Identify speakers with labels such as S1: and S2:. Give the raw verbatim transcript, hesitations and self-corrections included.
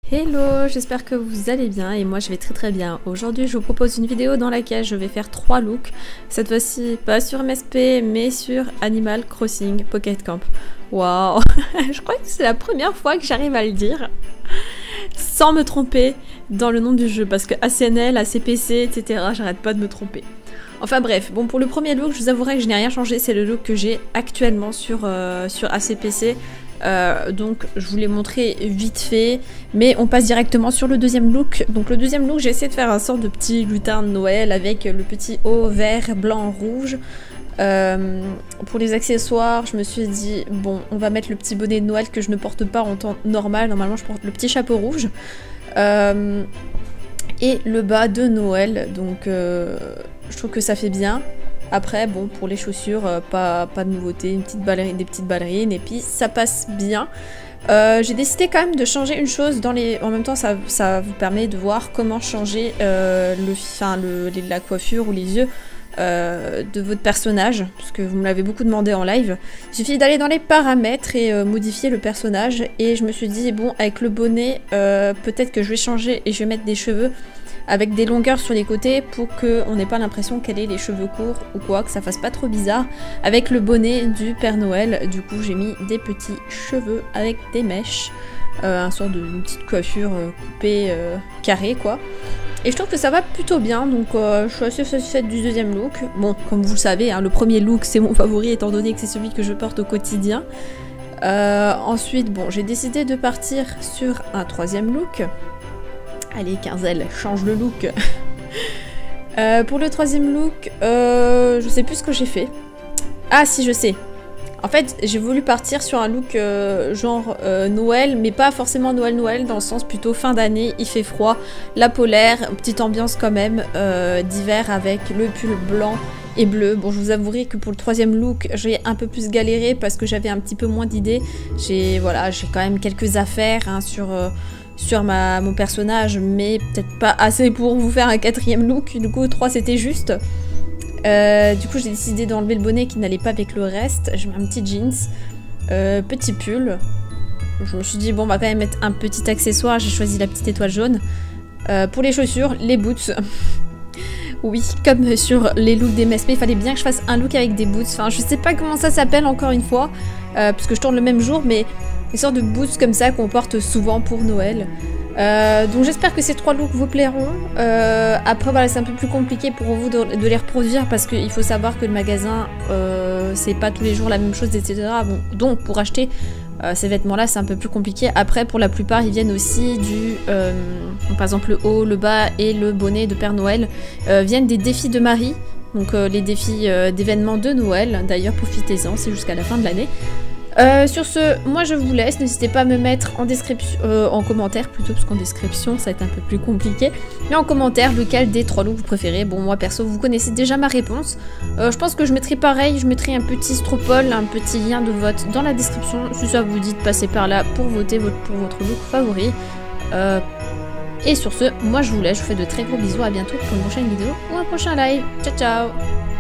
S1: Hello, j'espère que vous allez bien et moi je vais très très bien. Aujourd'hui je vous propose une vidéo dans laquelle je vais faire trois looks. Cette fois-ci pas sur M S P mais sur Animal Crossing Pocket Camp. Waouh, je crois que c'est la première fois que j'arrive à le dire sans me tromper dans le nom du jeu parce que A C N L, A C P C, et cetera j'arrête pas de me tromper. Enfin bref, bon pour le premier look je vous avouerai que je n'ai rien changé, c'est le look que j'ai actuellement sur, euh, sur A C P C. Euh, donc je vous l'ai montré vite fait, mais on passe directement sur le deuxième look. Donc le deuxième look, j'ai essayé de faire un sort de petit lutin de Noël avec le petit haut vert, blanc, rouge. Euh, pour les accessoires, je me suis dit bon, on va mettre le petit bonnet de Noël que je ne porte pas en temps normal. Normalement, je porte le petit chapeau rouge euh, et le bas de Noël. Donc euh, je trouve que ça fait bien. Après, bon, pour les chaussures, euh, pas, pas de nouveauté, une petite ballerine, des petites ballerines, et puis ça passe bien. Euh, j'ai décidé quand même de changer une chose dans les... En même temps, ça, ça vous permet de voir comment changer euh, le, enfin, le, la coiffure ou les yeux euh, de votre personnage, parce que vous me l'avez beaucoup demandé en live. Il suffit d'aller dans les paramètres et euh, modifier le personnage, et je me suis dit, bon, avec le bonnet, euh, peut-être que je vais changer et je vais mettre des cheveux avec des longueurs sur les côtés pour qu'on n'ait pas l'impression qu'elle ait les cheveux courts ou quoi, que ça fasse pas trop bizarre. Avec le bonnet du Père Noël, du coup j'ai mis des petits cheveux avec des mèches, euh, un sort de une petite coiffure euh, coupée euh, carrée quoi. Et je trouve que ça va plutôt bien, donc euh, je suis assez satisfaite du deuxième look. Bon, comme vous le savez, hein, le premier look c'est mon favori étant donné que c'est celui que je porte au quotidien. Euh, ensuite, bon, j'ai décidé de partir sur un troisième look. Allez, Quinzel, change le look. euh, pour le troisième look, euh, je sais plus ce que j'ai fait. Ah si, je sais. En fait, j'ai voulu partir sur un look euh, genre euh, Noël, mais pas forcément Noël-Noël, dans le sens plutôt fin d'année, il fait froid, la polaire, petite ambiance quand même euh, d'hiver avec le pull blanc et bleu. Bon, je vous avouerai que pour le troisième look, j'ai un peu plus galéré parce que j'avais un petit peu moins d'idées. J'ai voilà, j'ai quand même quelques affaires hein, sur... Euh, sur ma, mon personnage, mais peut-être pas assez pour vous faire un quatrième look. Du coup, trois c'était juste. Euh, du coup, j'ai décidé d'enlever le bonnet qui n'allait pas avec le reste. Je mets un petit jeans, euh, petit pull. Je me suis dit, bon, on va quand même mettre un petit accessoire. J'ai choisi la petite étoile jaune. Euh, pour les chaussures, les boots. Oui, comme sur les looks des M S P, il fallait bien que je fasse un look avec des boots. Enfin, je sais pas comment ça s'appelle encore une fois, euh, puisque je tourne le même jour, mais une sorte de boots comme ça qu'on porte souvent pour Noël. Euh, donc j'espère que ces trois looks vous plairont. Euh, après voilà, c'est un peu plus compliqué pour vous de, de les reproduire parce qu'il faut savoir que le magasin euh, c'est pas tous les jours la même chose, et cetera. Bon, donc pour acheter euh, ces vêtements là c'est un peu plus compliqué. Après pour la plupart ils viennent aussi du... Euh, par exemple le haut, le bas et le bonnet de Père Noël euh, viennent des défis de Marie. Donc euh, les défis euh, d'événements de Noël. D'ailleurs profitez-en, c'est jusqu'à la fin de l'année. Euh, sur ce, moi je vous laisse, n'hésitez pas à me mettre en description, euh, en commentaire plutôt, parce qu'en description ça va être un peu plus compliqué, mais en commentaire lequel des trois looks vous préférez. Bon moi perso vous connaissez déjà ma réponse, euh, je pense que je mettrai pareil, je mettrai un petit stropole, un petit lien de vote dans la description, si ça vous dit de passer par là pour voter pour votre look favori. Euh, et sur ce, moi je vous laisse, je vous fais de très gros bisous, à bientôt pour une prochaine vidéo ou un prochain live, ciao ciao.